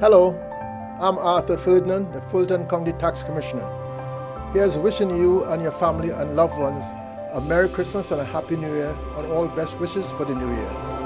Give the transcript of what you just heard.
Hello, I'm Arthur Ferdinand, the Fulton County Tax Commissioner. Here's wishing you and your family and loved ones a Merry Christmas and a Happy New Year and all best wishes for the new year.